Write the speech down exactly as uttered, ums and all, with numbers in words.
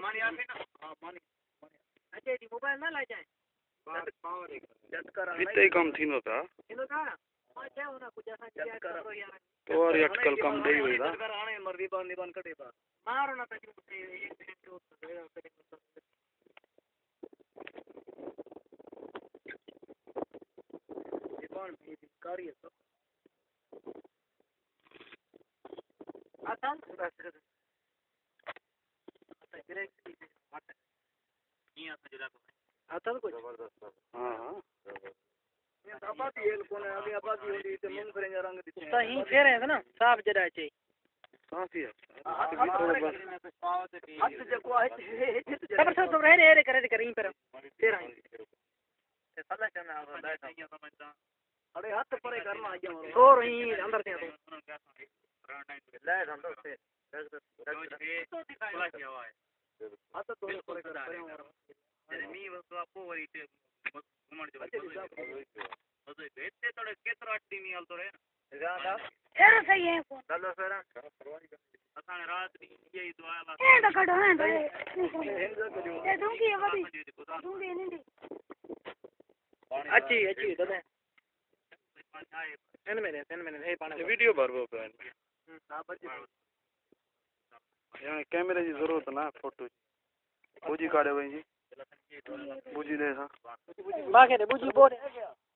पानी आ ना हां पानी अजय जी मोबाइल ना ला जाए बात पावर जट कर इतने ही कम थी नो था थीनो था हां क्या होना कुछ ऐसा क्या करो यार तो और अटकल कम दे हुई था कर आने मर्दी बन निबन कटे बा मारो ना तक एक मिनट को कौन भी कार्य सब आता आता डायरेक्ट आता नहीं आता जरा आता तो कुछ जबरदस्त हां हां ये आबादी है कौन है अभी आबादी हो रही है मूंग करेंगे रंग दिखते हैं सही कह रहे हैं ना साफ जरा चाहिए काफी है हाथ देखो है खबर सब सब रहे रे करे करें पर फिर आएंगे सदा करना समझता अरे हाथ परे करना आगे मारो और ही अंदर से तो ले अंदर से तो दिखाया हुआ है हाथ तो परे कर परे अरे मी वस्तु आपको वही थे घुमण जो तो इतने थोड़े केतरा अट्टी नहीं आल तो रे ज्यादा यार सही है फोन चलो सर असाने रात ये ही दुआ ला ए तो कटो है तो ये दूंगी अभी दूंगी नहीं अच्छी अच्छी दादा एन में एन में हे पानी वीडियो भरबो फ्रेंड हां बच्चे यहाँ कैमरे की जरूरत ना फोटो बूजी काढ़े वही जी बूजी दे सा बाके बुजी बोल